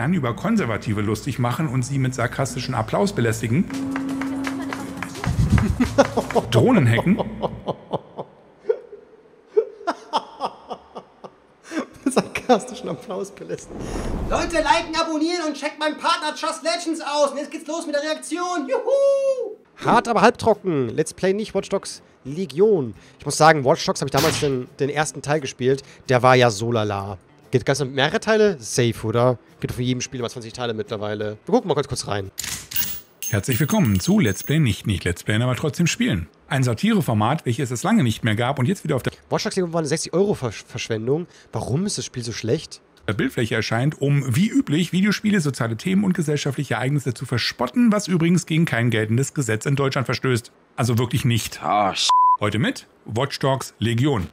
dann über Konservative lustig machen und sie mit sarkastischen Applaus belästigen. Drohnen hacken. Sarkastischen Applaus belästigen. Leute, liken, abonnieren und checkt meinen Partner Just Legends aus. Und jetzt geht's los mit der Reaktion. Juhu! Hart, aber halbtrocken. Let's Play nicht Watch Dogs Legion. Ich muss sagen, Watch Dogs habe ich damals den ersten Teil gespielt. Der war ja so lala. Gibt ganz mehrere Teile? Safe, oder? Gibt von jedem Spiel mal 20 Teile mittlerweile. Wir gucken mal ganz kurz rein. Herzlich willkommen zu Let's Play nicht Let's Playen, aber trotzdem spielen. Ein Satireformat, welches es lange nicht mehr gab und jetzt wieder auf der Watch Dogs Legion war eine 60-Euro-Verschwendung. Warum ist das Spiel so schlecht? Bildfläche erscheint, um wie üblich Videospiele, soziale Themen und gesellschaftliche Ereignisse zu verspotten, was übrigens gegen kein geltendes Gesetz in Deutschland verstößt. Also wirklich nicht. Heute mit Watch Dogs Legion.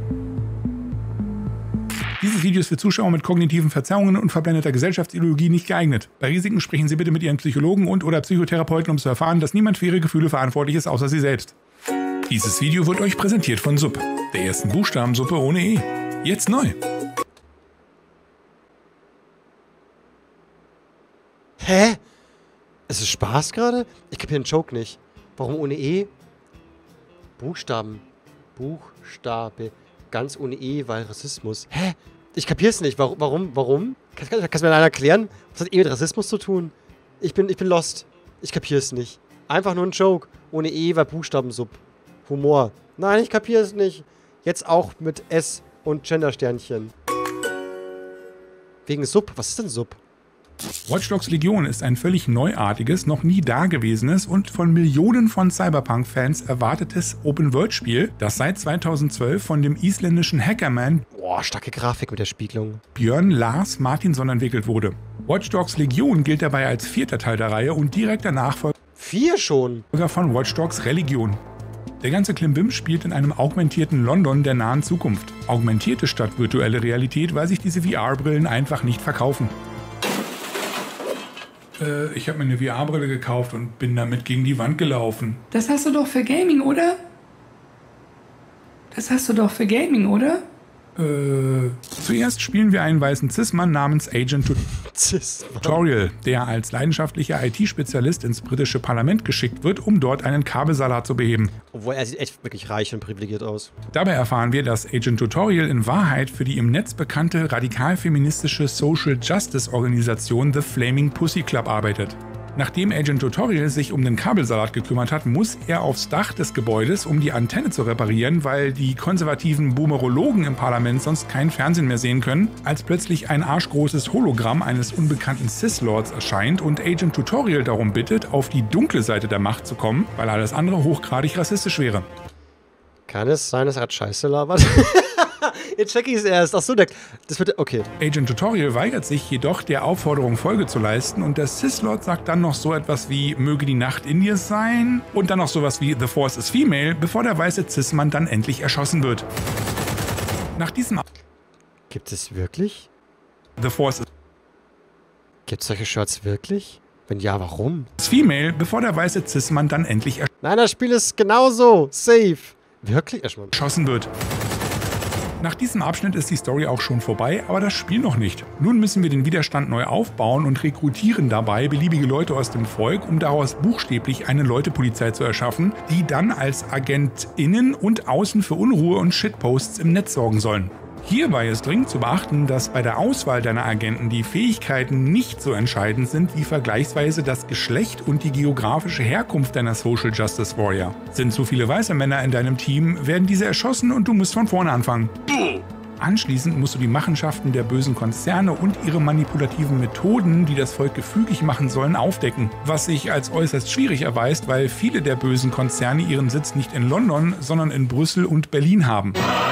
Dieses Video ist für Zuschauer mit kognitiven Verzerrungen und verblendeter Gesellschaftsideologie nicht geeignet. Bei Risiken sprechen Sie bitte mit Ihren Psychologen und/oder Psychotherapeuten, um zu erfahren, dass niemand für Ihre Gefühle verantwortlich ist, außer Sie selbst. Dieses Video wird euch präsentiert von SUP, der ersten Buchstabensuppe ohne E. Jetzt neu. Hä? Ist es Spaß gerade? Ich kapiere den Joke nicht. Warum ohne E? Buchstaben. Buchstabe. Ganz ohne E, weil Rassismus. Hä? Ich kapier's nicht. Warum? Kannst du mir einer erklären? Was hat E mit Rassismus zu tun? Ich bin lost. Ich kapier's nicht. Einfach nur ein Joke. Ohne E, weil Buchstabensub. Humor. Nein, ich kapier's nicht. Jetzt auch mit S und Gendersternchen. Wegen Sub. Was ist denn Sub? Watch Dogs Legion ist ein völlig neuartiges, noch nie dagewesenes und von Millionen von Cyberpunk-Fans erwartetes Open-World-Spiel, das seit 2012 von dem isländischen Hackerman starke Grafik mit der Spiegelung Björn Lars Martinsson entwickelt wurde. Watch Dogs Legion gilt dabei als vierter Teil der Reihe und direkter Nachfolger 4 schon von Watch Dogs Religion. Der ganze Klimbim spielt in einem augmentierten London der nahen Zukunft. Augmentierte statt virtuelle Realität, weil sich diese VR-Brillen einfach nicht verkaufen. Ich habe mir eine VR-Brille gekauft und bin damit gegen die Wand gelaufen. Das hast du doch für Gaming, oder? Zuerst spielen wir einen weißen Cis-Mann namens Agent Tutorial, der als leidenschaftlicher IT-Spezialist ins britische Parlament geschickt wird, um dort einen Kabelsalat zu beheben. Obwohl er sieht echt wirklich reich und privilegiert aus. Dabei erfahren wir, dass Agent Tutorial in Wahrheit für die im Netz bekannte radikal-feministische Social Justice Organisation The Flaming Pussy Club arbeitet. Nachdem Agent Tutorial sich um den Kabelsalat gekümmert hat, muss er aufs Dach des Gebäudes, um die Antenne zu reparieren, weil die konservativen Boomerologen im Parlament sonst kein Fernsehen mehr sehen können, als plötzlich ein arschgroßes Hologramm eines unbekannten Sith-Lords erscheint und Agent Tutorial darum bittet, auf die dunkle Seite der Macht zu kommen, weil alles andere hochgradig rassistisch wäre. Kann es sein, dass er Scheiße labert? Jetzt check ich es erst. Achso, das wird... Okay. Agent Tutorial weigert sich jedoch, der Aufforderung Folge zu leisten und der Sith-Lord sagt dann noch so etwas wie möge die Nacht in dir sein und dann noch sowas wie The Force is female, bevor der weiße Cis-Mann dann endlich erschossen wird. Nach diesem... Gibt es wirklich? The Force is... Gibt es solche Shirts wirklich? Wenn ja, warum? Female, bevor der weiße Cis-Mann dann endlich Nein, das Spiel ist genauso. Safe. Wirklich? Erschossen wird. Nach diesem Abschnitt ist die Story auch schon vorbei, aber das Spiel noch nicht. Nun müssen wir den Widerstand neu aufbauen und rekrutieren dabei beliebige Leute aus dem Volk, um daraus buchstäblich eine Leutepolizei zu erschaffen, die dann als AgentInnen und außen für Unruhe und Shitposts im Netz sorgen sollen. Hierbei ist dringend zu beachten, dass bei der Auswahl deiner Agenten die Fähigkeiten nicht so entscheidend sind wie vergleichsweise das Geschlecht und die geografische Herkunft deiner Social Justice Warrior. Sind zu viele weiße Männer in deinem Team, werden diese erschossen und du musst von vorne anfangen. Anschließend musst du die Machenschaften der bösen Konzerne und ihre manipulativen Methoden, die das Volk gefügig machen sollen, aufdecken. Was sich als äußerst schwierig erweist, weil viele der bösen Konzerne ihren Sitz nicht in London, sondern in Brüssel und Berlin haben.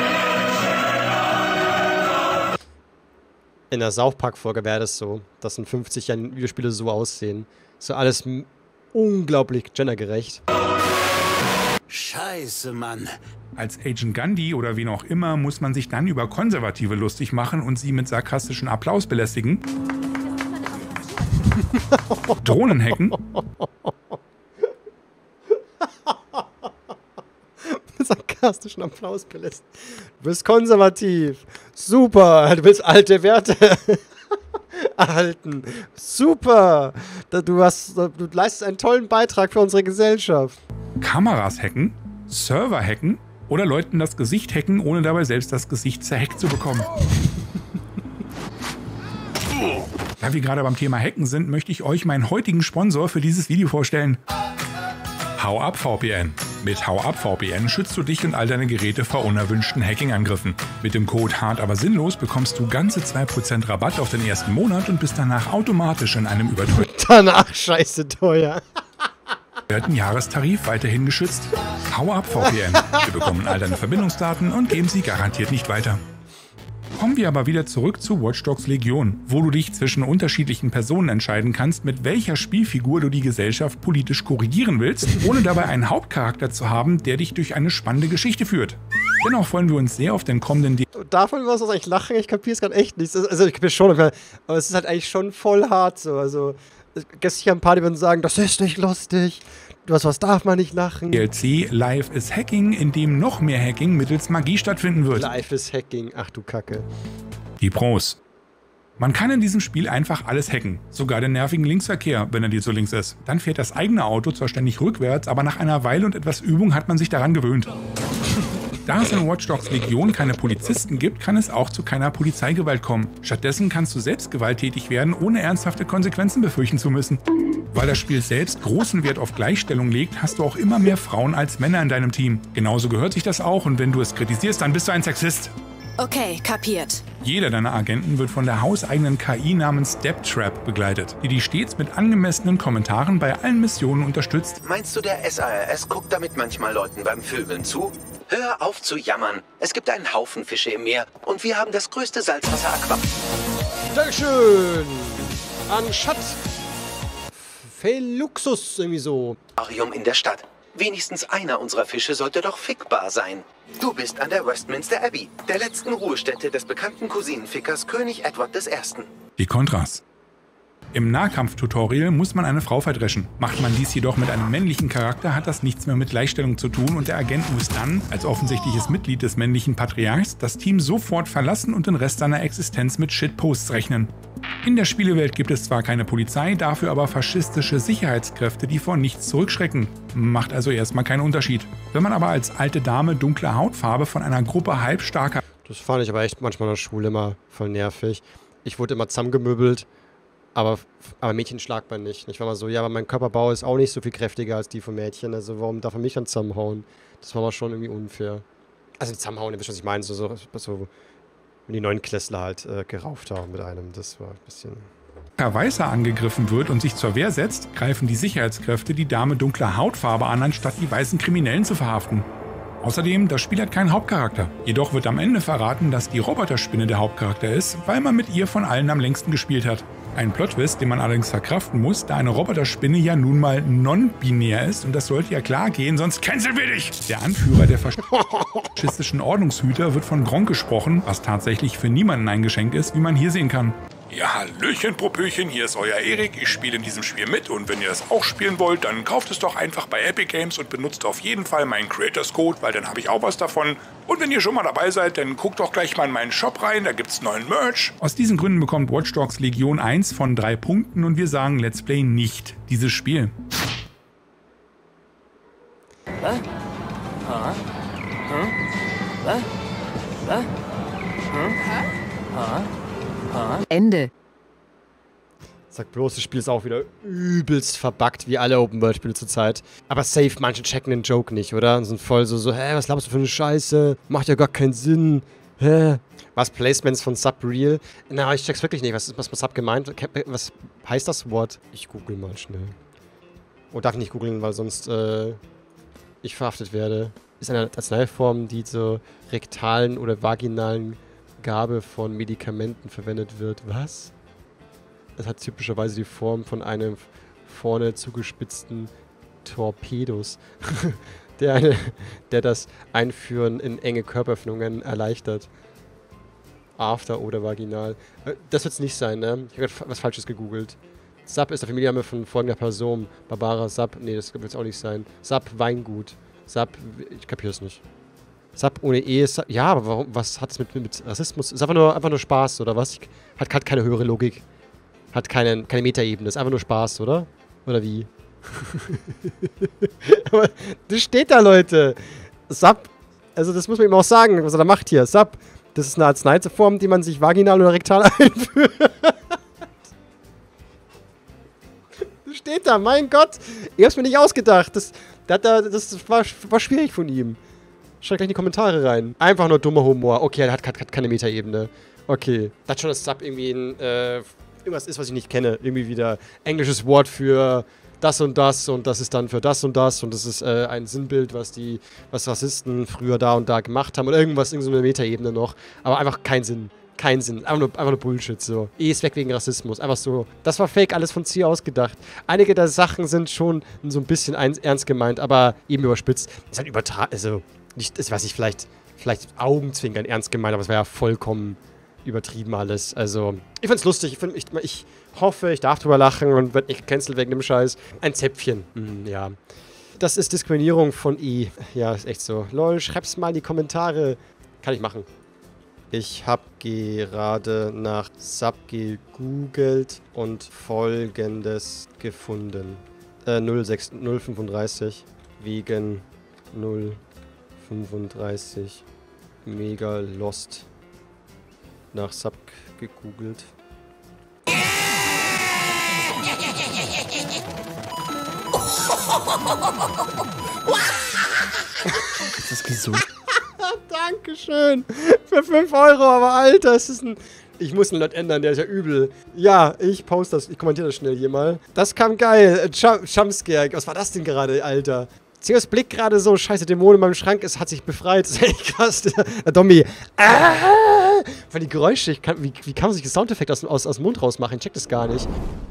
In der South Park-Folge wäre das so, dass in 50 Jahren Videospiele so aussehen. So alles unglaublich gendergerecht. Scheiße, Mann. Als Agent Gandhi oder wen auch immer muss man sich dann über Konservative lustig machen und sie mit sarkastischen Applaus belästigen. Drohnen hacken. Sarkastischen Applaus belästigen. Du bist konservativ. Super, du willst alte Werte. erhalten. Super! Du leistest einen tollen Beitrag für unsere Gesellschaft. Kameras hacken, Server hacken oder Leuten das Gesicht hacken, ohne dabei selbst das Gesicht zerhackt zu bekommen. Da wir gerade beim Thema Hacken sind, möchte ich euch meinen heutigen Sponsor für dieses Video vorstellen. HauUp VPN. Mit HauUp VPN schützt du dich und all deine Geräte vor unerwünschten Hacking-Angriffen. Mit dem Code hart aber sinnlos bekommst du ganze 2% Rabatt auf den ersten Monat und bist danach automatisch in einem Danach scheiße teuer. Jahrestarif weiterhin geschützt. HauUp VPN. Wir bekommen all deine Verbindungsdaten und geben sie garantiert nicht weiter. Kommen wir aber wieder zurück zu Watch Dogs Legion, wo du dich zwischen unterschiedlichen Personen entscheiden kannst, mit welcher Spielfigur du die Gesellschaft politisch korrigieren willst, ohne dabei einen Hauptcharakter zu haben, der dich durch eine spannende Geschichte führt. Dennoch freuen wir uns sehr auf den kommenden Davon was eigentlich lachen, ich kapiere es gerade echt nicht. Also ich kapiere schon, aber es ist halt eigentlich schon voll hart so. Also gestern ein paar, die würden sagen, das ist nicht lustig. Was darf man nicht lachen? DLC Life is Hacking, in dem noch mehr Hacking mittels Magie stattfinden wird. Life is Hacking, ach du Kacke. Die Pros. Man kann in diesem Spiel einfach alles hacken, sogar den nervigen Linksverkehr, wenn er dir so links ist. Dann fährt das eigene Auto zwar ständig rückwärts, aber nach einer Weile und etwas Übung hat man sich daran gewöhnt. Da es in Watch Dogs Legion keine Polizisten gibt, kann es auch zu keiner Polizeigewalt kommen. Stattdessen kannst du selbst gewalttätig werden, ohne ernsthafte Konsequenzen befürchten zu müssen. Weil das Spiel selbst großen Wert auf Gleichstellung legt, hast du auch immer mehr Frauen als Männer in deinem Team. Genauso gehört sich das auch und wenn du es kritisierst, dann bist du ein Sexist. Okay, kapiert. Jeder deiner Agenten wird von der hauseigenen KI namens Deptrap begleitet, die dich stets mit angemessenen Kommentaren bei allen Missionen unterstützt. Meinst du, der SARS guckt damit manchmal Leuten beim Vögeln zu? Hör auf zu jammern. Es gibt einen Haufen Fische im Meer und wir haben das größte Salzwasser-Aquarium. Dankeschön! Anstatt Feluxus irgendwie so. In der Stadt. Wenigstens einer unserer Fische sollte doch fickbar sein. Du bist an der Westminster Abbey, der letzten Ruhestätte des bekannten Cousinenfickers König Edward I. Die Kontras. Im Nahkampf-Tutorial muss man eine Frau verdreschen. Macht man dies jedoch mit einem männlichen Charakter, hat das nichts mehr mit Gleichstellung zu tun und der Agent muss dann, als offensichtliches Mitglied des männlichen Patriarchs, das Team sofort verlassen und den Rest seiner Existenz mit Shitposts rechnen. In der Spielewelt gibt es zwar keine Polizei, dafür aber faschistische Sicherheitskräfte, die vor nichts zurückschrecken. Macht also erstmal keinen Unterschied. Wenn man aber als alte Dame dunkle Hautfarbe von einer Gruppe halbstarker... Das fand ich aber echt manchmal in der Schule immer voll nervig. Ich wurde immer zusammengemöbelt. Aber Mädchen schlagt man nicht. Ich war mal so, ja, aber mein Körperbau ist auch nicht so viel kräftiger als die von Mädchen. Also warum darf man mich dann zusammenhauen? Das war aber schon irgendwie unfair. Also nicht zusammenhauen, ihr wisst, was ich meine. So wenn die Neunklässler halt gerauft haben mit einem. Das war ein bisschen... Weißer angegriffen wird und sich zur Wehr setzt, greifen die Sicherheitskräfte die Dame dunkler Hautfarbe an, anstatt die weißen Kriminellen zu verhaften. Außerdem, das Spiel hat keinen Hauptcharakter. Jedoch wird am Ende verraten, dass die Roboterspinne der Hauptcharakter ist, weil man mit ihr von allen am längsten gespielt hat. Ein Plot-Twist, den man allerdings verkraften muss, da eine Roboterspinne ja nun mal non-binär ist und das sollte ja klar gehen, sonst canceln wir dich! Der Anführer der faschistischen Ordnungshüter wird von Gronk gesprochen, was tatsächlich für niemanden ein Geschenk ist, wie man hier sehen kann. Ja, Hallöchen, Popöchen, hier ist euer Erik, ich spiele in diesem Spiel mit und wenn ihr das auch spielen wollt, dann kauft es doch einfach bei Epic Games und benutzt auf jeden Fall meinen Creators Code, weil dann habe ich auch was davon. Und wenn ihr schon mal dabei seid, dann guckt doch gleich mal in meinen Shop rein, da gibt's neuen Merch. Aus diesen Gründen bekommt Watch Dogs Legion 1 von 3 Punkten und wir sagen Let's Play nicht dieses Spiel. Ende. Sag bloß, das Spiel ist auch wieder übelst verbuggt, wie alle Open-World-Spiele zurzeit. Aber safe, manche checken den Joke nicht, oder? Und sind voll so, hä, was laberst du für eine Scheiße? Macht ja gar keinen Sinn. Hä? Was, Placements von Subreal? Na, ich check's wirklich nicht. Was mit Sub gemeint? Was heißt das Wort? Ich google mal schnell. Oh, darf ich nicht googeln, weil sonst, ich verhaftet werde. Ist eine Arzneiform, die zur rektalen oder vaginalen Gabe von Medikamenten verwendet wird. Was? Es hat typischerweise die Form von einem vorne zugespitzten Torpedos, der das Einführen in enge Körperöffnungen erleichtert. After oder vaginal. Das wird es nicht sein, ne? Ich habe was Falsches gegoogelt. Sub ist der Familienname von folgender Person. Barbara Sub. Nee, das wird es auch nicht sein. Sub Weingut. Sub, ich kapiere es nicht. Sub ohne E ist... Ja, aber warum, was hat es mit Rassismus? Ist einfach nur Spaß, oder was? Hat keine höhere Logik. Hat keine Metaebene. Ist einfach nur Spaß, oder? Oder wie? Aber das steht da, Leute. Sub. Also das muss man ihm auch sagen, was er da macht hier. Sub. Das ist eine Arzneiform, die man sich vaginal oder rektal einführt. Das steht da, mein Gott. Ich hab's mir nicht ausgedacht. Das war schwierig von ihm. Schreibt gleich in die Kommentare rein. Einfach nur dummer Humor. Okay, er hat keine Metaebene. Okay. Das schon das Sub irgendwie irgendwas ist, was ich nicht kenne. Irgendwie wieder englisches Wort für das und das ist dann für das und das ist ein Sinnbild, was Rassisten früher da und da gemacht haben oder irgendeine Metaebene noch. Aber einfach kein Sinn. Kein Sinn. Einfach nur Bullshit, so. Ist weg wegen Rassismus. Einfach so. Das war fake, alles von Zier ausgedacht. Einige der Sachen sind schon so ein bisschen ernst gemeint, aber eben überspitzt. Ist halt übertragen, also, nicht, das weiß ich, vielleicht Augenzwinkern ernst gemeint, aber es war ja vollkommen übertrieben alles. Also, ich find's lustig. Ich hoffe, ich darf drüber lachen und werde nicht gecancelt wegen dem Scheiß. Ein Zäpfchen. Ja. Das ist Diskriminierung von I. Ja, ist echt so. Lol, schreib's mal in die Kommentare. Kann ich machen. Ich habe gerade nach Sub gegoogelt und Folgendes gefunden. 035 wegen 035 mega lost. Nach Sub gegoogelt. Ist das gesund? Dankeschön. Für 5 Euro, aber Alter, es ist ein... Ich muss einen Lot ändern, der ist ja übel. Ja, ich poste das, ich kommentiere das schnell hier mal. Das kam geil. Jumpscare. Was war das denn gerade, Alter? Zeus Blick gerade so, scheiße, Dämon in meinem Schrank ist, hat sich befreit. Das ist echt krass. Dommi. Weil die Geräusche, wie kann man sich einen Soundeffekt aus dem Mund rausmachen? Ich check das gar nicht.